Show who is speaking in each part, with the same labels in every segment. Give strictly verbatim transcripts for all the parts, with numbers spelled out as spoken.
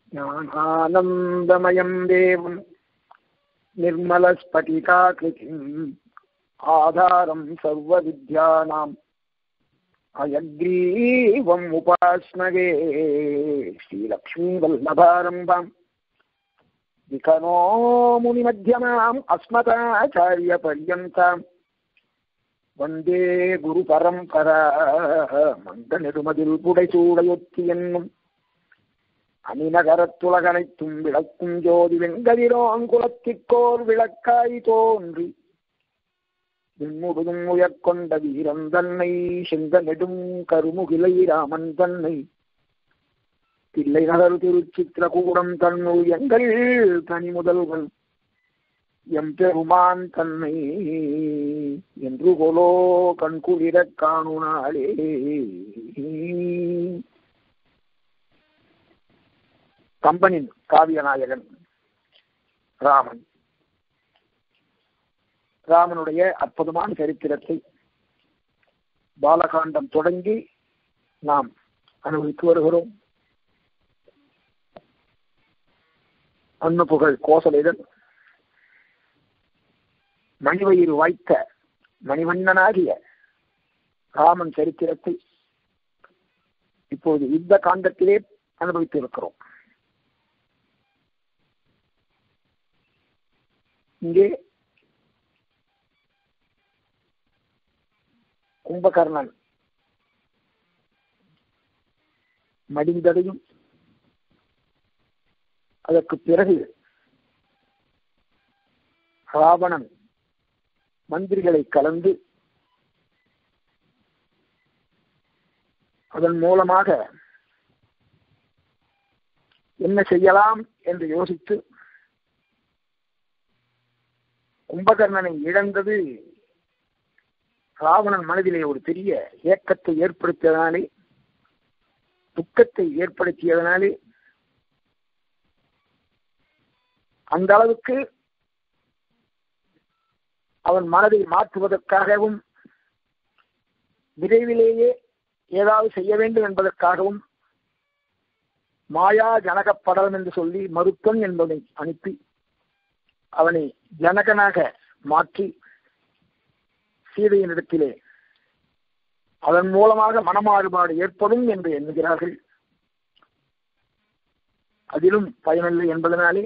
Speaker 1: ஞானானந்தமயம் தேவம் நிர்மலஸ்படிகாகிருதிம் ஆதாரம் சர்வவித்யானாம் அயக்ரீவம் உபாஸ்மகே ஸ்ரீலக்ஷ்மீ வல்லபாரம்பாம் விகனோ முனிமத்யமாம் அஸ்மதாச்சாரிய பர்யந்தாம் வந்தே குரு பரம்பரா மந்த நெடுமதில் புடைசூடையொத்தி என்னும் அணிநகரத்துலகனைத்தும் விளக்கும் ஜோதி வெங்கதிரோங்குலத்திற்கோர் விளக்காய் தோன்றி விண்முழுதும் உயர்கொண்ட வீரன் தன்னை செங்க நெடும் கருமுகிலை ராமன் தன்னை தில்லை நகர் திருச்சித்திரகூடம் தன்னுள் எங்கள் தனி முதல்வன் எம் பெருமான் தன்னை என்று கொலோ கண்குளிரக் காணுனாளே. கம்பனின் காவியநாயகன் ராமன். ராமனுடைய அற்புதமான சரித்திரத்தை பாலகாண்டம் தொடங்கி நாம் அனுபவித்து வருகிறோம். அன்னு புகழ் கோசலைதன் மணிவயிறு வாய்த்த மணிவண்ணனாகிய ராமன் சரித்திரத்தை இப்போது யுத்த காண்டத்திலே அனுபவித்து இருக்கிறோம். இங்கே கும்பகர்ணன் மடிந்ததையும் அதற்கு பிறகு ராவணன் மந்திரிகளை கலந்து அதன் மூலமாக என்ன செய்யலாம் என்று யோசித்து கும்பகர்ணனை இழந்தது ராவணன் மனதிலே ஒரு பெரிய ஏக்கத்தை ஏற்படுத்தியதனாலே, துக்கத்தை ஏற்படுத்தியதனாலே அந்த அளவுக்கு அவன் மனதை மாற்றுவதற்காகவும் விரைவிலேயே ஏதாவது செய்ய வேண்டும் என்பதற்காகவும் மாயா ஜனகப்படலம் என்று சொல்லி மருத்தன் என்பதை அனுப்பி அவனை ஜனகனாக மாற்றி சீதையினிடத்திலே அதன் மூலமாக மனமாறுபாடு ஏற்படும் என்று எண்ணுகிறார்கள். அதிலும் பயனில்லை என்பதனாலே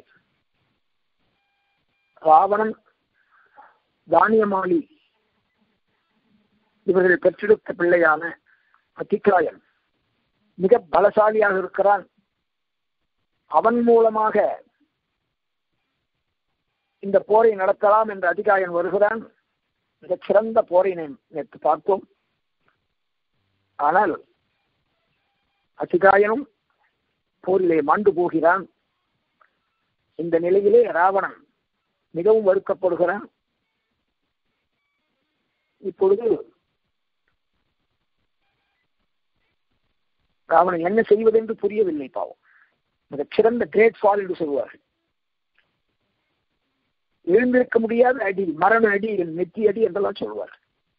Speaker 1: ராவணன், தானியமாளி இவர்கள் பெற்றெடுத்த பிள்ளையான அத்திக்காயன் மிக பலசாலியாக இருக்கிறான். அவன் மூலமாக இந்த போரை நடத்தலாம் என்று அதிகாயன் வருகிறான். மிகச் சிறந்த போரை நேற்று பார்த்தோம். ஆனால் அதிகாயனும் போரிலே மாண்டு போகிறான். இந்த நிலையிலே ராவணன் மிகவும் வெறுக்கப்படுகிறான். இப்பொழுது ராவணன் என்ன செய்வதென்று புரியவில்லை. பாவம், மிகச் சிறந்த கிரேட் ஃபால் என்று சொல்வார்கள். எழுந்திருக்க முடியாத அடி, மரண அடி, நெத்தி அடி என்றெல்லாம் சொல்வார்கள்.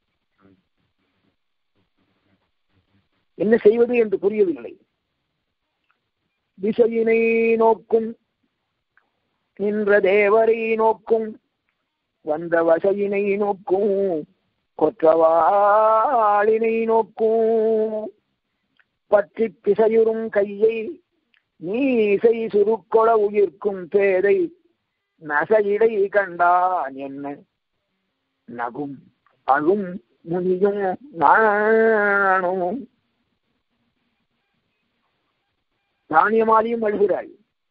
Speaker 1: என்ன செய்வது என்று புரியவில்லை. திசையினை நோக்கும் நின்ற தேவரை நோக்கும் வந்த வசையினை நோக்கும் கொற்றவாளினை நோக்கும் பற்றி பிசையுறும் கையை நீசை சுருக்கொள உயிர்க்கும் பேதை நசையிடை கண்டான் என்ன நகும் அழும் முனியும் நானும். தானியமாலியும் அழுகிறாள்.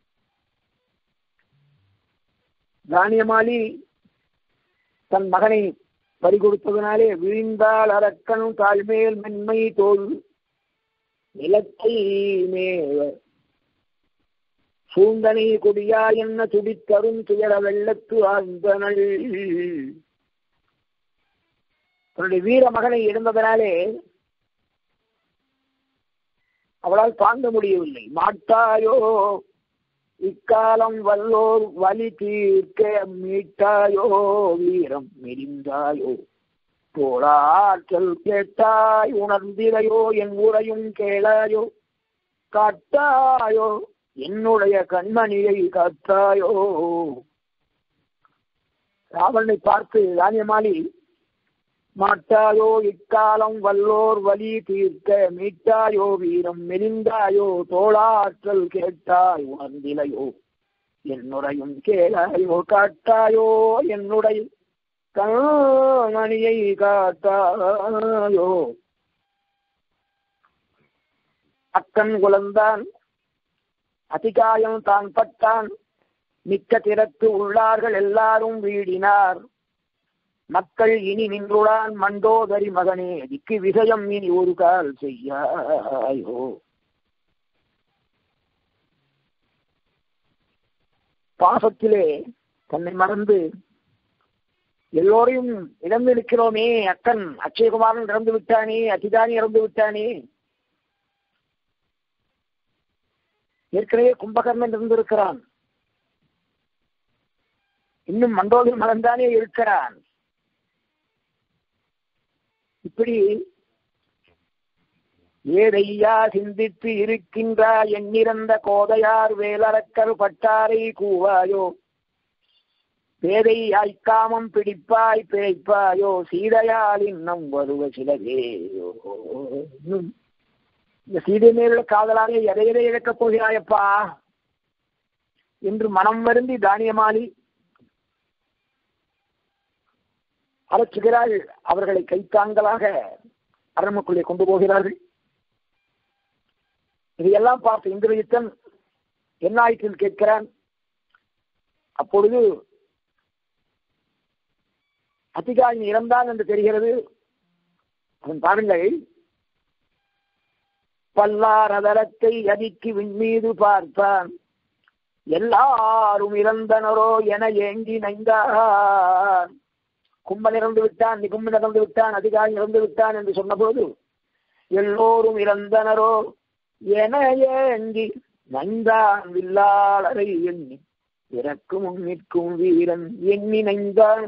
Speaker 1: தானியமாலி தன் மகனை பறி கொடுத்ததனாலே விழுந்தால் அரக்கன் தாழ்மேல் மென்மை தோல் நிலத்தை மேவ சூந்தனை கொடியா என்ன துடித்தரும் துயர வெள்ளத்து ஆழ்ந்தனள். தன்னுடைய வீர மகனை இழந்ததனாலே அவளால் தாங்க முடியவில்லை. மாட்டாயோ இக்காலம் வல்லோர் வலி தீர்க்க மீட்டாயோ வீரம் மெலிந்தாயோ தோளாற்றல் கேட்டாய் உணர்ந்திரையோ என் உரையும் கேளாயோ காட்டாயோ என்னுடைய கண்மணியை காத்தாயோ. ராவணனை பார்த்து தானியமாலி, மாட்டாயோ இக்காலம் வல்லோர் வலி தீர்க்க, மீட்டாயோ வீரம் மெலிந்தாயோ தோளாற்றல் கேட்டாய் உணர்ந்திலையோ, என்னுடையும் கேளாயோ காட்டாயோ என்னுடைய கண்மணியை காட்டாயோ. அக்கன் குலந்தான் அதிகாயம் தான் பட்டான், மிக்க திறத்து உள்ளார்கள் எல்லாரும் வீடினார், மக்கள் இனி நின்றுடான் மண்டோதரி மகனே, திக்கு விஷயம் இனி ஒரு கால் செய்யாயோ. பாசத்திலே தன்னை மறந்து எல்லோரையும் இழந்து நிற்கிறோமே, அக்கன் அக்ஷயகுமாரன் இறந்து விட்டானே, அத்திதானி இறந்து விட்டானே, ஏற்கனவே கும்பகர்ணன் இருந்திருக்கிறான், இன்னும் மண்டோதரி மகன்தானே இருக்கிறான். இப்படி ஏதையா சிந்தித்து இருக்கின்றாய், எண்ணிறந்த கோதையார் வேலரக்கர் பட்டாரை கூவாயோ, பேதை ஆய்க்காமம் பிடிப்பாய் பிழைப்பாயோ, சீதையால் இன்னும் வருவ சிலவேயோ. இந்த சீதை மேலுள்ள காதலாக எதை எதை இழக்கப் போகிறாயப்பா என்று மனம் வருந்தி தானியமாலி அலற்றுகிறாள். அவர்களை கைத்தாங்களாக அரண்மனைக்குள்ளே கொண்டு போகிறார்கள். இதையெல்லாம் பார்த்து இந்திரஜித்தன் என்ன ஆயிற்று கேட்கிறான். அப்பொழுது அதிகாரி இறந்தான் என்று தெரிகிறது. அவன் பாருங்கள், பல்லாரதரத்தை அதிக்கு விண்மீது பார்த்தான், எல்லாரும் இறந்தனரோ என ஏங்கி நைந்தான். கும்பன் இறந்து விட்டான், நிகும்பன் இறந்து விட்டான், அதிகாரி இறந்து விட்டான் என்று சொன்னபோது எல்லோரும் இறந்தனரோ என ஏங்கி நைந்தான். வில்லாளரை எண்ணி இறக்கும் நிற்கும் வீரன் எண்ணி நைந்தான்.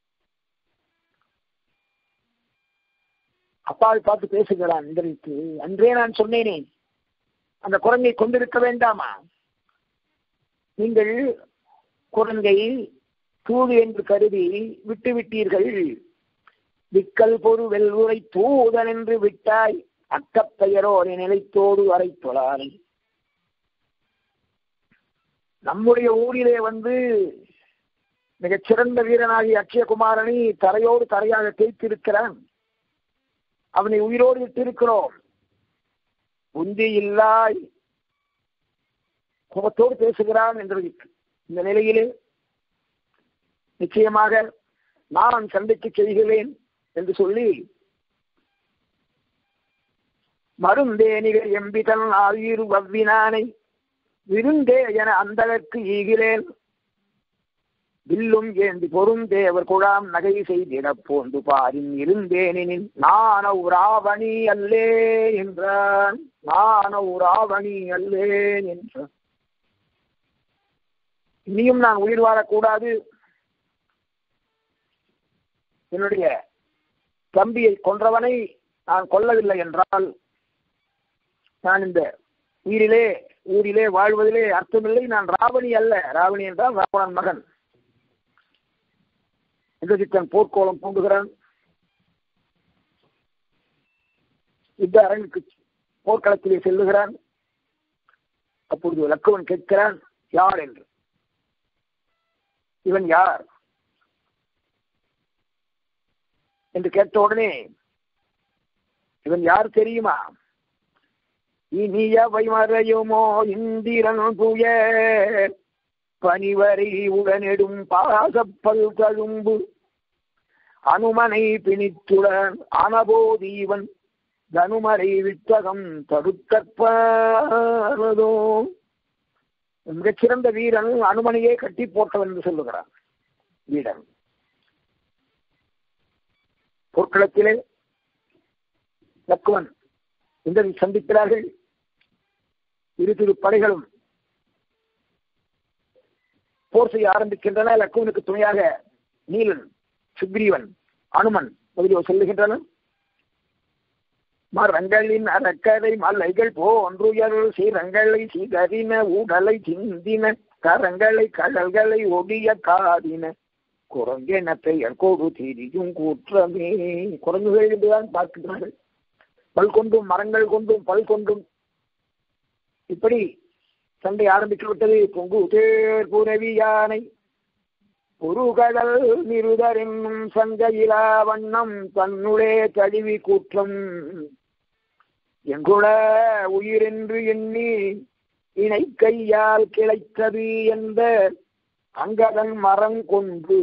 Speaker 1: அப்பாவை பார்த்து பேசுகிறான் இந்திரனுக்கு. அன்றே நான் சொன்னேனே, அந்த குரங்கை கொண்டிருக்க வேண்டாமா? நீங்கள் குரங்கை தூது என்று கருதி விட்டு விட்டீர்கள். விக்கல் பொரு வெல்வுரை தூதன் என்று விட்டாய், அக்கப்பெயரோரை நிலைத்தோடு அரைத்தொழாரை. நம்முடைய ஊரிலே வந்து மிகச் சிறந்த வீரனாகிய அக்ஷயகுமாரனை தரையோடு தரையாக தேய்த்திருக்கிறான். அவனை உயிரோடு விட்டிருக்கிறோம். உந்தி இல்லாய் கோபத்தோடு பேசுகிறான் என்று இந்த நிலையிலே நிச்சயமாக நான் சண்டைக்கு செய்கிறேன் என்று சொல்லி மருந்தேனிகள் எம்பிதன் ஆயுர் வவ்வினானை விருந்தே என அந்தளர்க்கு ஈகிறேன், வில்லும் ஏந்தி பொருந்தேவர் குழாம் நகை செய்திட போந்து பாரின் இருந்தேனின் நானோ ராவணி அல்லே என்றான். நானோ ராவணி அல்லேன் என்றான். இனியும் நான் உயிர் வாழக்கூடாது, என்னுடைய தம்பியை கொன்றவனை நான் கொல்லவில்லை என்றால் நான் இந்த உயிரிலே ஊரிலே வாழ்வதிலே அர்த்தமில்லை. நான் ராவணி அல்ல. ராவணி என்றால் ராவணன் மகன். இந்திரஜித்தன் போர்க்கோலம் பூண்டுகிறான். யுத்த அரங்குக்கு போர்க்களத்திலே செல்லுகிறான். அப்பொழுது லக்குவன் கேட்கிறான், யார் என்று. இவன் யார் என்று கேட்ட உடனே, இவன் யார் தெரியுமா? இனியவை மறையுமோ இந்திரன் புய பனிவரை உடனெடும் பாசப்பல் தழும்பு அனுமனை பிணித்துடன் அனபோதீவன் தனுமரை வித்தகம் தடுக்கற்பதோ. மிகச்சிறந்த வீரன் அனுமனையே கட்டி போட்டவன் என்று சொல்லுகிறான் வீரன். போர்க்களத்திலே லக்குவன் இந்த சந்திக்கிறார்கள். இரு திரு படைகளும் போர் செய்ய ஆரம்பிக்கின்றன. லக்குவனுக்கு துணையாக நீலன், சுக்ரீவன், அனுமன் முதலியோர் செல்லுகின்றனர். மரங்களின் அறக்கரை மலைகள் போன்றுயர் சீரங்களை சிதறின உடலை சிந்தின கரங்களை கடல்களை ஒடிய காதின குரங்கென பெயர் கொடு திரியும் கூற்றமே. குரங்குகள் என்றுதான் பார்க்கிறார்கள். பல் கொண்டும் மரங்கள் கொண்டும் பல் கொண்டும் இப்படி சண்டை ஆரம்பித்து விட்டது. பொங்கு தேர் புரவி யானை பொருகடல் நிருதர் என்னும் சங்கையிலா வண்ணம் தன்னுளே தழுவி கூற்றம் எங்குள உயிரென்று எண்ணி இணை கையால் கிளைத்தது என்ற அங்கதன் மரம் கொண்டு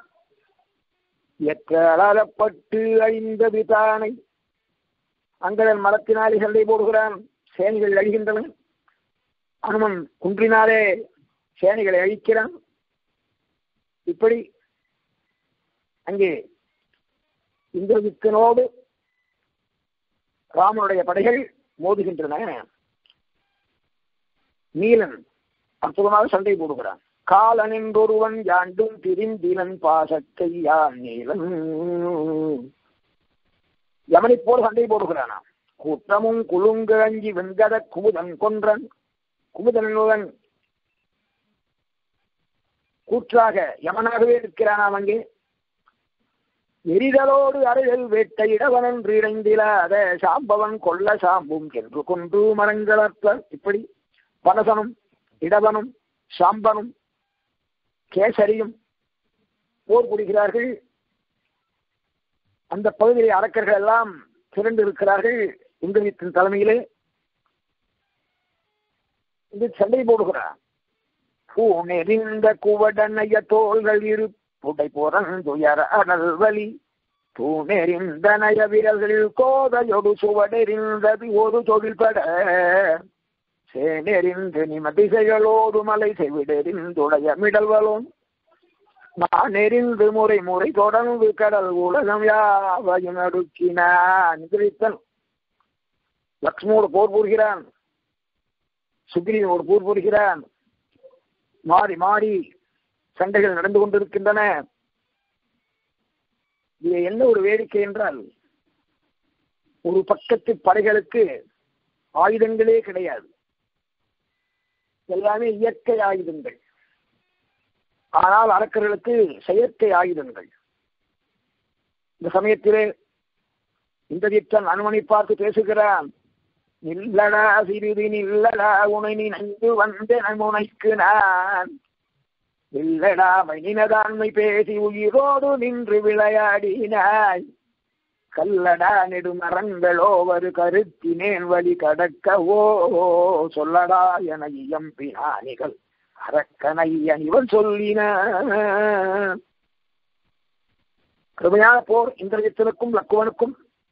Speaker 1: எற்றப்பட்டு அழிந்தது தானை. அங்கதன் மரத்தினாலே சண்டை போடுகிறான். சேனைகள் அழிகின்றன. அனுமன் குன்றினாலே சேனைகளை அழிக்கிறான். இப்படி அங்கே இந்திரஜித்தனோடு ராமனுடைய படைகள் மோதுகின்றன. நீலன் அற்புதமாக சண்டை போடுகிறான். காலன் என்றொருவன் யாண்டும் திரிந்திலன் பாசத்தை யான் நீலன். யமனை போல் சண்டை போடுகிறானா. கூற்றமும் குலுங்க அஞ்சி வெண்கத குமுதன் கொன்றன். குமுதன் கூற்றாக யமனாகவே இருக்கிறானாம். அங்கே எரிதலோடு அறைகள் வேட்டை இடவனன்று இறைந்திலாத சாம்பவன் கொல்ல சாம்பும் என்று கொன்று மரங்களற்ப. இப்படி பனசனும் இடவனும் சாம்பனும் கேசரியும் போர் புரிகிறார்கள். அந்த பகுதியிலே அரக்கர்கள் எல்லாம் திரண்டு இருக்கிறார்கள். இந்திரஜித்தின் தலைமையிலே இந்த சண்டை போடுகிறார். பூனெறிந்த குவடனைய தோள்கள் இரு புடை புறந்துயர அனல் வலி தூணெறிந்த நய விரல்களில் கோதையொடு சுவடெறிந்தது ஒரு தொழில்பட சேனெறிந்து நிமதிசைகளோடு மலை செவிடெறிந்துடைய மிடல்வலோன் நான் எறிந்து முறை முறை தொடர்ந்து கடல் உலகம் யாவையும் அடுக்கினான். லக்ஷ்மணோடு போர் புரிகிறான். சுக்ரீவனோடு போர் புரிகிறான். மாறி மாறி சண்டைகள் நடந்து கொண்டிருக்கின்றன. இது என்ன ஒரு வேடிக்கை என்றால், ஒரு பக்கத்து படைகளுக்கு ஆயுதங்களே கிடையாது. எல்லாமே இயற்கை ஆயுதங்கள். ஆனால் அரக்கர்களுக்கு செயற்கை ஆயுதங்கள். இந்த சமயத்திலே இந்திரஜித்தன் அனுமனை பார்த்து பேசுகிறான். நில்லடா சிறிது நில்லடா உனை நினைந்து வந்தேன் முனைக்கு நான் இல்லடா மனிததான்மை பேசி உயிரோடு நின்று விளையாடினாய் கல்லடா நெடுமரங்களோ ஒரு கருத்தினேன் வழி கடக்கவோ சொல்லடா என இயம்பினானிகள் அரக்கனையன் இவன் சொல்லின. கடுமையான போர் இந்திரஜித்தனுக்கும் லக்குவனுக்கும்.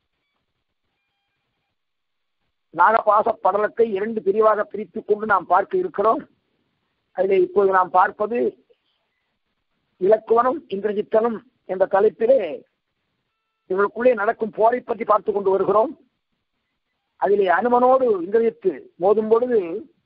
Speaker 1: நாகபாச படலத்தை இரண்டு பிரிவாக பிரித்துக் கொண்டு நாம் பார்க்க இருக்கிறோம். அதில் இப்போது நாம் பார்ப்பது இலக்குவனும் இந்திரஜித்தனும் என்ற தலைப்பிலே இவர்களுக்குள்ளே நடக்கும் போரை பற்றி பார்த்துக் கொண்டு வருகிறோம். அதிலே அனுமனோடு இந்திரஜித்து மோதும் பொழுது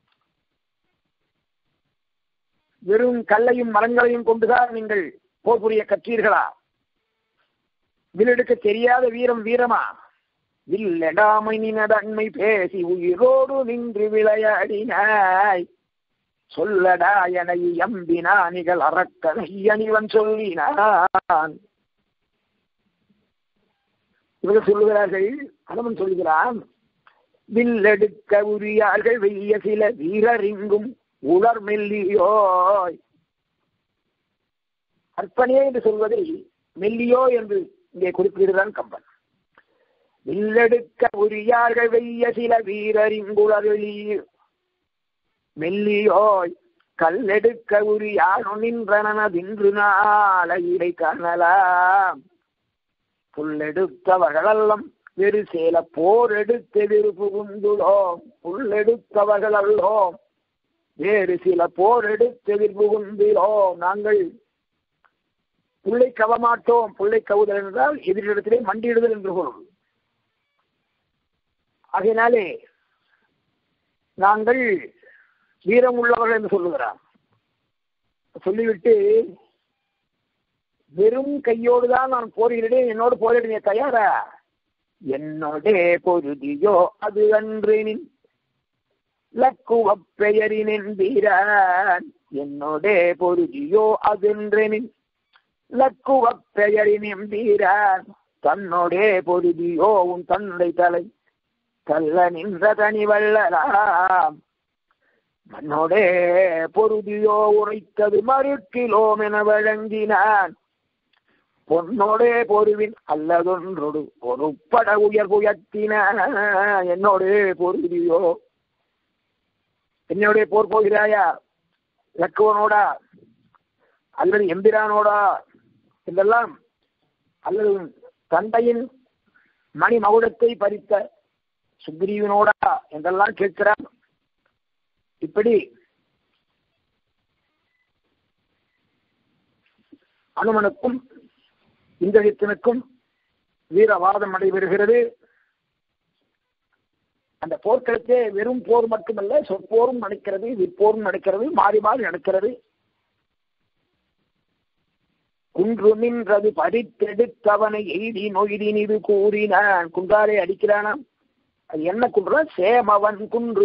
Speaker 1: வெறும் கல்லையும் மரங்களையும் கொண்டுதான் நீங்கள் போர் புரிய கற்றீர்களா? வில்லெடுக்க தெரியாத வீரம் வீரமா? வில்லடாமை நினதன்மை பேசி உயிரோடு நின்று விளையாடினாய் சொல்லடா என எம்பினானிகள் அரக்கனை அணிவன் சொல்லினான். இவர்கள் சொல்லுகிறார்கள். அனுமன் சொல்லுகிறான், வில்லெடுக்க உரியார்கள் வெய்ய சில வீரரிங்கும் உலர் மெல்லியோய். அற்பனே என்று சொல்வதை மெல்லியோ என்று இங்கே குறிப்பிடுகிறான் கம்பன். வில்லெடுக்க உரியார்கள் வெய்ய சில வீரரிங்குளர் மெல்லியோய் கல்லெடுக்க உரியானோ நின்றனதின்று நாளை இடை காணலாம் புல்லெடுத்தவர்களெல்லாம் வெறு சேல போர் எடுத்து வெறு புகுந்துளோம் புல்லெடுத்தவர்களல்லோம் வேறு சில போர் எடுத்து எதிர் புகுந்திலோம். நாங்கள் புள்ளை கவமாட்டோம். புள்ளை கவுதல் என்றால் எதிரிடத்திலே மண்டியிடுதல் என்று பொருள். ஆகையினாலே நாங்கள் வீரம் உள்ளவர்கள் என்று சொல்லுகிறார். சொல்லிவிட்டு வெறும் கையோடு தான் நான் போரிடுறேன், என்னோடு போரிட நீ தயாரா? என்னோடே பொருதியோ அது அன்றினின் லக்குவ பெயரினின் வீரான். என்னோடே பொருதியோ அதென்றனின் லக்குவ பெயரினின் வீரான். தன்னோடே பொருதியோ உன் தந்தை தலை கல்ல நின்ற தனி வள்ளலாம். மன்னோடே பொருதியோ உரைத்தது மறுக்கிலோம் என வழங்கினான். பொன்னோடே பொருவின் அல்லதொன்றொடு பொறுப்பட உயர் உயர்த்தின. என்னோடே பொருதியோ, என்னோடைய போர் போகிறாயா லக்குவனோடா அல்லது எம்பிரானோடா என்றெல்லாம், அல்லது தந்தையின் மணி மகுடத்தை பறித்த சுக்ரீவனோடா என்றெல்லாம் கேட்கிறான். இப்படி அனுமனுக்கும் இந்திரஜித்தனுக்கும் வீரவாதம் நடைபெறுகிறது. அந்த போர்க்களத்தே வெறும் போர் மட்டுமல்ல, சொற்போரும் நடக்கிறது, விற்போரும் நடக்கிறது, மாறி மாறி நடக்கிறது. குன்று நின்றது பறித்தெடுத்தவனை எய்தி நொய்தி இது கூறினான். குன்றாலே அடிக்கிறானாம். அது என்ன குன்று? சேமவன் குன்று.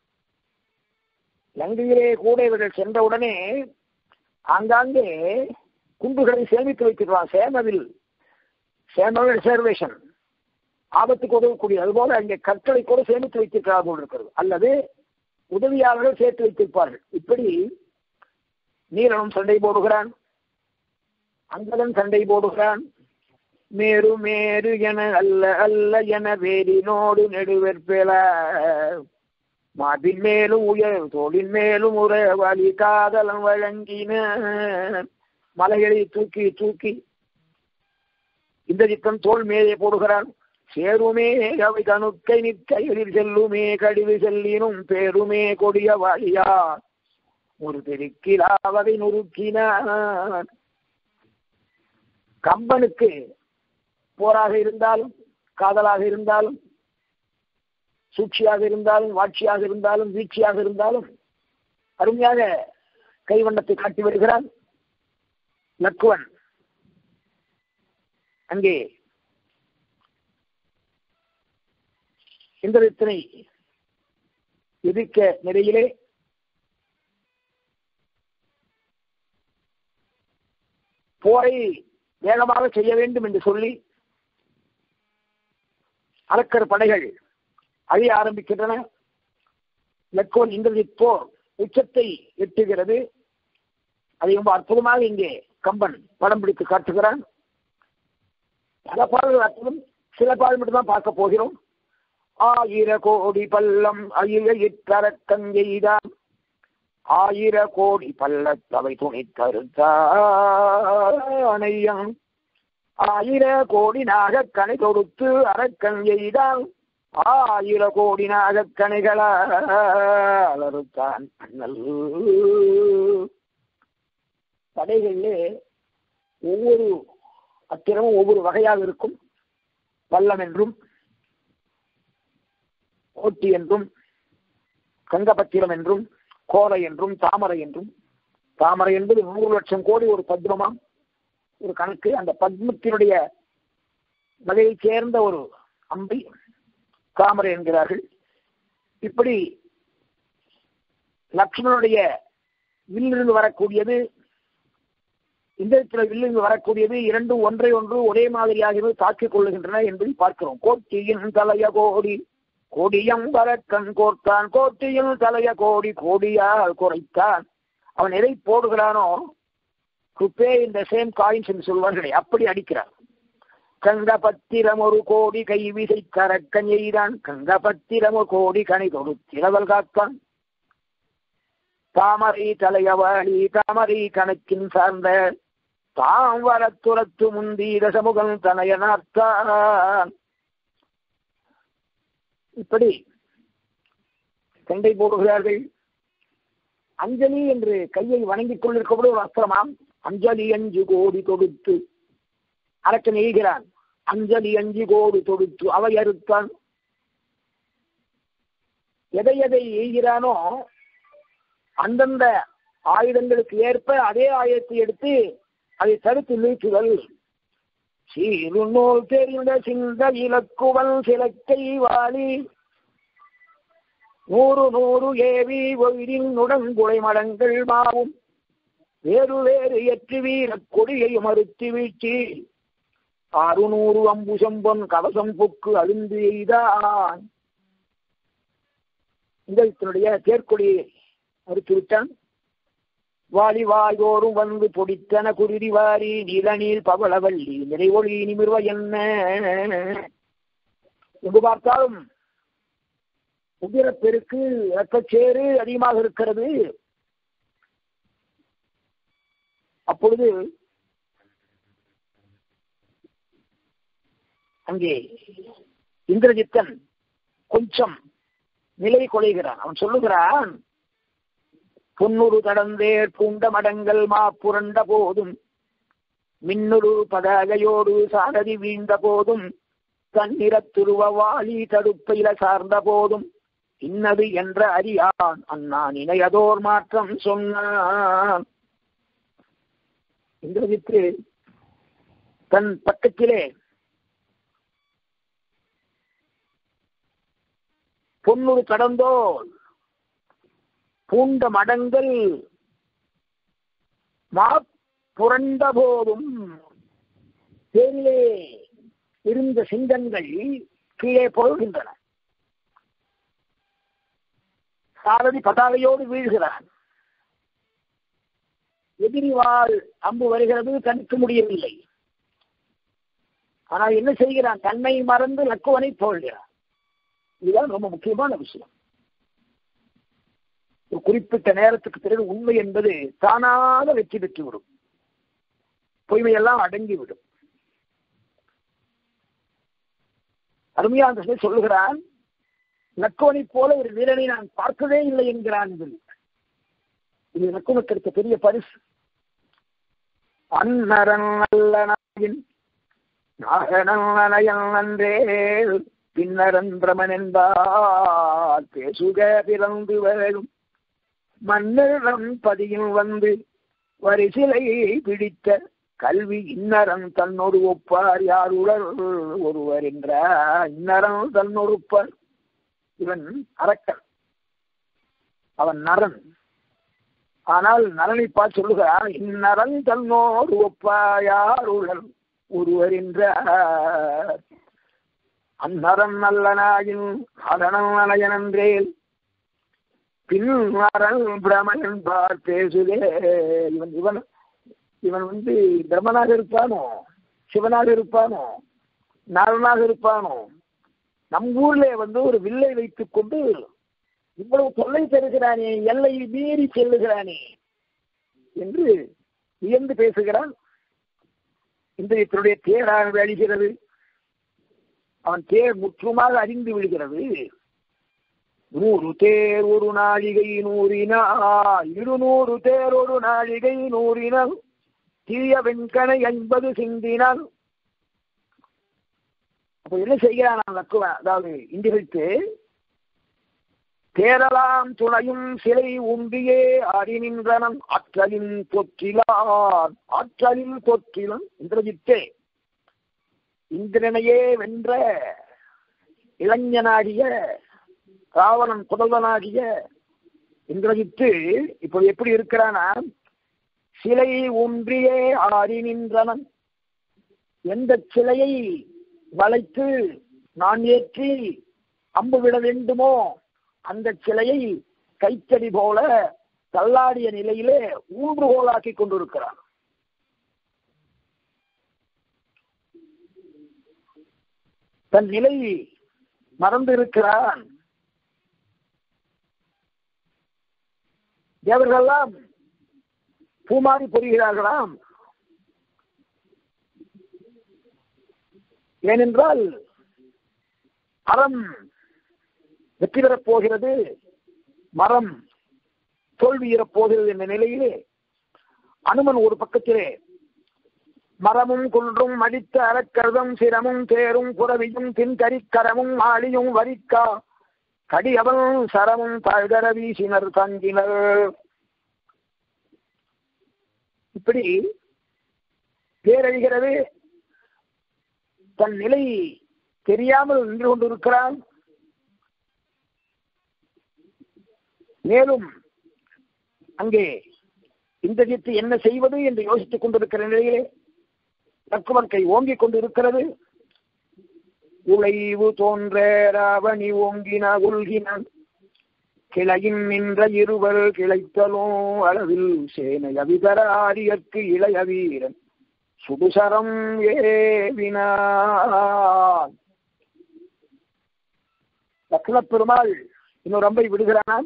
Speaker 1: லங்கையிலே கூட இவர்கள் சென்றவுடனே ஆங்காங்கே குண்டுகளை சேமித்து வைத்திருக்கிறான். சேமவில் சேமவில் ரிசர்வேஷன் ஆபத்துக்கு உதவக்கூடிய, அதுபோல அங்கே கற்களை கூட சேமித்து வைத்திருக்கிறார் போல் இருக்கிறது, அல்லது உதவியாளர்கள் சேர்த்து வைத்திருப்பார்கள். இப்படி நீலனும் சண்டை போடுகிறான், அங்கதன் சண்டை போடுகிறான். மேரு மேரு என அல்ல அல்ல என வேரினோடு நெடுவெற்பேல மாபின் மேலும் உயர் தோளின் மேலும் உற வழி காதலம் வழங்கின. மலைகளை தூக்கி தூக்கி இந்திரஜித்தன் தோல் மேலே போடுகிறான். சேருமே அவை கணுக்கை நிற்க எதிர் செல்லுமே கடிவு செல்லினும் பேருமே கொடிய வாழியா ஒரு பெருக்கிலாவதை நொறுக்கினான். கம்பனுக்கு போராக இருந்தாலும், காதலாக இருந்தாலும், சூழ்ச்சியாக இருந்தாலும், வாட்சியாக இருந்தாலும், வீழ்ச்சியாக இருந்தாலும் அருமையாக கைவண்ணத்தை காட்டி வருகிறான் லக்குவன். அங்கே இந்திரஜித்தனை எதிர்க்க நிலையிலே போரை வேகமாக செய்ய வேண்டும் என்று சொல்லி அரக்கர் படைகள் அழிய ஆரம்பிக்கின்றன. லக்குவன் இந்திரஜித் போர் உச்சத்தை எட்டுகிறது. அதை ரொம்ப அற்புதமாக இங்கே கம்பன் படம் பிடித்து காட்டுகிறான். பல பாடல்கள் அற்புதம், சில பாடல் மட்டும்தான் பார்க்க போகிறோம். ஆயிர கோடி பல்லம் அயிரக்கங்கெய்தான் ஆயிர கோடி பல்லத்தவை துணி தருத்தானையம் ஆயிர கோடி நாகக்கணை தொடுத்து அரக்கன் எய்தான் ஆயிர கோடி நாகக்கணைகளால் அண்ணல். படைகளிலே ஒவ்வொரு அத்திரமும் ஒவ்வொரு வகையாக இருக்கும். பல்லம் என்றும், கோட்டி என்றும், கங்கபத்திரம் என்றும், கோரை என்றும், தாமரை என்றும். தாமரை என்பது நூறு லட்சம் கோடி ஒரு பத்மமாம் ஒரு கணக்கு. அந்த பத்மத்தினுடைய வகையைச் சேர்ந்த ஒரு அம்பை தாமரை என்கிறார்கள். இப்படி லக்ஷ்மணனுடைய வில்லிருந்து வரக்கூடியது, இந்த வில்லிருந்து வரக்கூடியது இரண்டும் ஒன்றை ஒன்று ஒரே மாதிரியாகவே தாக்கிக் கொள்ளுகின்றன என்பதை பார்க்கிறோம். கோட்டியின் தலைய கோடி கோடியம் வரக்கண் கோர்த்தான் கோட்டியில் தலைய கோடி கோடியால் குறைத்தான். அவன் எதை போடுகிறானோ குப்பே இந்த சேம் காயின்ஸ் என்று சொல்வார்களே, அப்படி அடிக்கிறான். கங்க பத்திரம் ஒரு கோடி கை விசை கரக்கன் எய்தான் கங்க பத்திரம் ஒரு கோடி கனை தொடுத்திரவல் காத்தான். தாமரை தலையவாளி தாமரை கணக்கின் சார்ந்த தாம் வர துரத்து முந்தீர சமூகம் தனையனார்த்தான். இப்படி சண்டை போடுகிறார்கள். அஞ்சலி என்று கையை வணங்கிக் கொண்டிருக்கக்கூடிய ஒரு அஸ்திரமாம். அஞ்சலி அஞ்சு கோடி தொடுத்து அரக்கன் எய்கிறான். அஞ்சலி அஞ்சு கோடி தொடுத்து அவை அறுத்தான். எதை எதை எய்கிறானோ அந்தந்த ஆயுதங்களுக்கு ஏற்ப அதே ஆயுதத்தை எடுத்து அதை தடுத்து நீக்குதல். சீரு நூல் தெரிந்த சிந்த இலக்குவல் சிலக்கை வாலி நூறு நூறு ஏவி ஒயிரின் நுடங்குலை மடங்கள் மாவும் வேறு வேறு எற்று வீர கொடியை மறுத்து வீழ்ச்சி அறுநூறு அம்புசம்பொன் கவசம் பொக்கு அழுந்து எய்தான். இந்த தேர்கொடியை மறுத்து விட்டான். வாலி வாயோரும் வந்து பொடித்தன குருதி வாரி நீலநீர் பவளவல்லி நிறைவொளி நிமிர்வ என்ன. எங்கு பார்த்தாலும் உதிரப்பெருக்கு இரத்தச்சேறு அதிகமாக இருக்கிறது. அப்பொழுது அங்கே இந்திரஜித்தன் கொஞ்சம் நிலை கொலைகிறான். அவன் சொல்லுகிறான், பொன்னுரு தடந்தேர் பூண்ட மடங்கள் மா புரண்ட போதும் மின்னுரு பதாகையோடு சாரதி வீழ்ந்த போதும் தன்னிறத்துருவ வாலி தடுப்பையில சார்ந்த போதும் இன்னது என்ற அறியான் அண்ணான் இணையதோர் மாற்றம் சொன்னான். இந்திரஜித்து தன் பக்கத்திலே பொன்னுரு கடந்தோர் பூண்ட மடங்கள் மா புரண்ட போதும் தேரிலே இருந்த சிங்கங்கள் கீழே பொருள்கின்றன. சாரதி பதாகையோடு வீழ்கிறான். எதிரி வாழ் அம்பு வருகிறது, தடுக்க முடியவில்லை. ஆனால் என்ன செய்கிறான்? தன்னை மறந்து லக்குவனை தோல்கிறான். இதுதான் ரொம்ப முக்கியமான விஷயம். ஒரு குறிப்பிட்ட நேரத்துக்கு பிறகு உண்மை என்பது தானாக வெற்றி பெற்றுவிடும். பொய்மையெல்லாம் அடங்கிவிடும். அருமையான சொல்லுகிறான், லக்குவனை போல ஒரு வீரனை நான் பார்த்ததே இல்லை என்கிறான். இது லக்குவனுக்கு எடுத்த பெரிய பரிசு. அன்னரன் நல்லனாயின் நாகனன் நன்றே பின்னரன் பிரமன் என்பார் பேசுக பிறந்து வரும் மன்னரம் பதியில் வந்து வரிசிலை பிடித்த கல்வி இன்னரம் தன்னொரு ஒப்பார் யார் உடல் ஒருவர் என்றார். இன்னரம் தன்னொரு ஒப்பார். இவன் அரக்கன், அவன் நரன். ஆனால் நரனை பார்த்து சொல்லுகிறான், இந்நரன் தன்னோடு ஒப்பார் யார் உடல் ஒருவர் என்றார். அந்நரன் நல்லனாயின் அதனன் நலையனன்றேல் பின் நரன் பிரமன் என்பார் பேசுதே. இவன் இவன் இவன் வந்து பிரம்மனாக இருப்பானோ, சிவனாக இருப்பானோ, நரனாக இருப்பானோ? நம் ஊர்ல வந்து ஒரு வில்லை வைத்துக் கொண்டு இவ்வளவு தொல்லை தருகிறானே, எல்லை மீறி செல்லுகிறானே என்று வியந்து பேசுகிறான். இந்திரனுடைய தேராக அழிகிறது. அவன் தேர் முற்றுமாக அறிந்து விடுகிறது. நூறு தேர் ஒரு நாழிகை நூறினால் இருநூறு தேர் ஒரு நாழிகை நூறினால் தீய வெண்கணை ஐம்பது சிந்தினால். அப்ப என்ன செய்கிறான் லக்குவன்? அதாவது இந்திரனுக்கு தேரலாம் துணையும் சிலை உண்டியே ஆடி நின்றனம் ஆற்றலின் தொற்றிலான் ஆற்றலின் தொற்றிலும். இந்திரஜித்தே, இந்திரனையே வென்ற இளைஞனாகிய ராவணன் புதல்வனாகிய இந்திரஜித்து இப்போ எப்படி இருக்கிறானா, சிலை ஒன்றியே ஆடி நின்றனன். எந்த சிலையை வளைத்து நான் ஏற்றி அம்பு விட வேண்டுமோ அந்த சிலையை கைத்தடி போல தள்ளாடிய நிலையிலே ஊன்றுகோலாக்கி கொண்டிருக்கிறான். தன் நிலை மறந்து இருக்கிறான். தேவர்களெல்லாம் பூமாரி பொறுகிறார்களாம். ஏனென்றால் அறம் வெற்றி பெறப் போகிறது, மரம் தோல்வியிறப் போகிறது என்ற நிலையிலே அனுமன் ஒரு பக்கத்திலே மரமும் குன்றும் மடித்த அறக்கருதும் சிரமும் தேரும் புறவியும் தின்கரிக்கரமும் ஆளியும் வரிக்கா கடியவன் சரமும் தாழ்கர வீசினர் தங்கினர். இப்படி பேரழிகிறது. தன் நிலை தெரியாமல் நின்று கொண்டிருக்கிறான். மேலும் அங்கே இந்திரஜித்து என்ன செய்வது என்று யோசித்துக் கொண்டிருக்கிற நிலையிலே லக்குவன் கை ஓங்கிக் கொண்டிருக்கிறது. உழைவு தோன்ற ராவணி ஓங்கின உள்கினான் கிளையின் நின்ற இருவர் கிளைத்தலோ அளவில் சேனை அவிதர ஆரியற்கு இளைய வீரன் சுடுசரம் ஏவினான். லக்ஷ்மண பெருமாள் இன்னொரு அம்பை விடுகிறான்.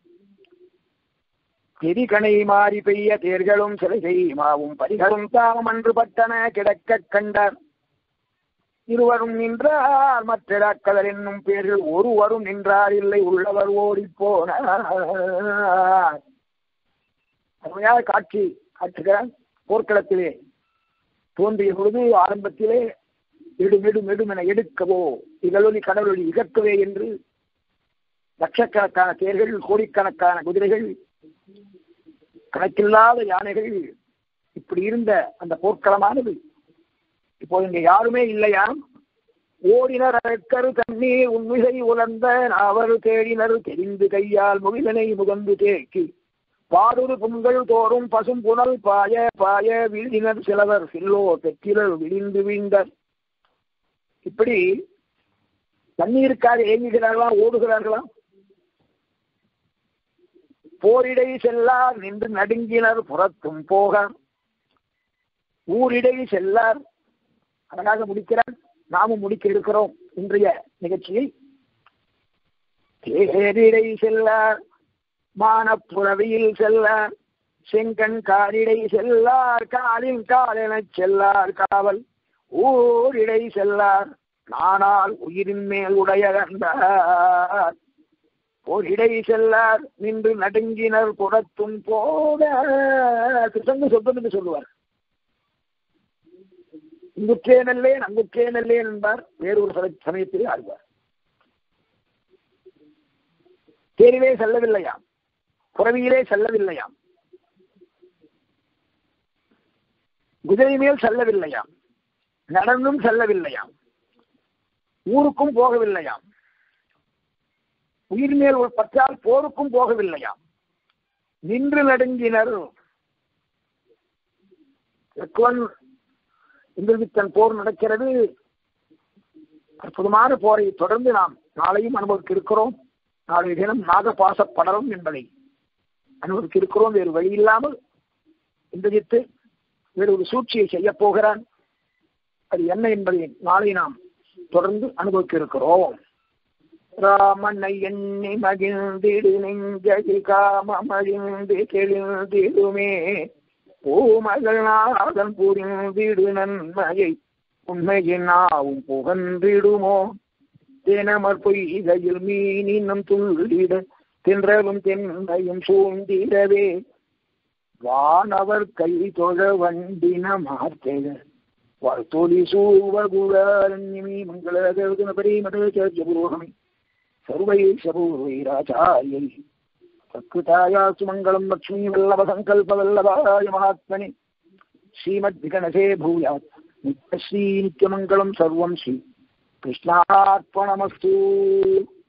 Speaker 1: திரிகணை மாறி பெய்ய தேர்களும் சிலை மாவும் பரிகளும் தாம் அன்று பட்டன கிடக்க கண்டார். இருவரும் நின்றார் மற்றக்கதர் என்னும் பேர்கள் ஒருவரும் நின்றார் இல்லை உள்ளவர் ஓடி போனார். அருமையாக காட்சி காட்டுகிறார். போர்க்களத்திலே தோன்றிய பொழுது ஆரம்பத்திலே இடும் இடும் இடும் என எடுக்கவோ இகழொலி கடலொலி இகக்கவே என்று லட்சக்கணக்கான தேர்கள் கோடிக்கணக்கான குதிரைகள் கணக்கில்லாத யானைகள் இப்படி இருந்த அந்த போர்க்களமானது இப்போ இங்க யாருமே இல்லையா? ஓடினர் அக்கரு தண்ணீர் உண்மிசை உலர்ந்த நாவரு தேடினர் தெரிந்து கையால் முகிலனை முகந்து தேக்கி பாடொரு புண்கள் தோறும் பசும் புனல் பாய பாய வீழ்ந்தினர் சிலவர் சில்லோ தெற்றிலர் விழிந்து வீழ்ந்தர். இப்படி தண்ணீருக்காக ஏங்குகிறார்களா, ஓடுகிறார்களா? போரிடை செல்லார் நின்று நடுங்கினர் புறத்தும் போக ஊரிடை செல்லார். அழகாக முடிக்கிறார். நாமும் முடிக்க இருக்கிறோம் இன்றைய நிகழ்ச்சியை. தேரிடை செல்லார் மானப்புறவியில் செல்லார் செங்கண் காரிடை செல்லார் காலின் காலென செல்லார் காவல் ஊரிடை செல்லார் நானால் உயிரின் மேல் உடையகர்ந்தார். போரிடை செல்லார் நின்று நடுங்கினர் புறத்தும் போக கிருஷ்ணன் சொந்தம் என்று சொல்லுவார். இங்குற்றே நல்லேன் அங்குற்றே நல்லேன் என்பார். வேறொரு சமயத்திலே ஆழ்வார். தேரிலே செல்லவில்லையாம், புறவியிலே செல்லவில்லையாம், குதிரை மேல் செல்லவில்லையாம், நடந்தும் செல்லவில்லையாம், ஊருக்கும் போகவில்லையாம், உயிர் மேல் ஒரு பற்றால் போருக்கும் போகவில்லையாம், நின்று நடுங்கினர். இந்திரஜித்தன் போர் நடக்கிறது. அற்புதமான போரை தொடர்ந்து நாம் நாளையும் அனுபவிக்க இருக்கிறோம். நாளைய தினம் நாகபாச படரும் என்பதை அனுபவிக்க இருக்கிறோம். வேறு வழி இல்லாமல் இந்திரஜித்து வேறு ஒரு சூழ்ச்சியை செய்ய போகிறான். அது என்ன என்பதை நாளை நாம் தொடர்ந்து அனுபவிக்க இருக்கிறோம். ராமனை எண்ணி மகிழ்ந்திடு நெஞ்சதி காமமழிந்து தெளிந்திடுமே பூமகள் நாதன் புரிந்திடு நன்மையை உண்மையின் நாவும் புகன்றிடுமோ தினமற் பொய்கையில் மீனினும் துள்ளிட தின்றலும் தென்னையும் சூழ்ந்திடவே வானவர் கை தொழ வண்டின மார்த்தெழ வாழ்த்தொலி சூவகுலரண்யமி மங்களகருணபரி மதேச்சர்யபுரோகமி சர்வை சபூர்வைராச்சாரியை சத்கிருதாயாசு மங்களம் லக்ஷ்மீ வல்லப சங்கல்ப வல்லபாய மகாத்மனி ஸ்ரீமத் விகணசே பூயாத் நித்யஸ்ரீ நித்யமங்கலம் சர்வம் ஸ்ரீ கிருஷ்ணார்ப்பணமஸ்து.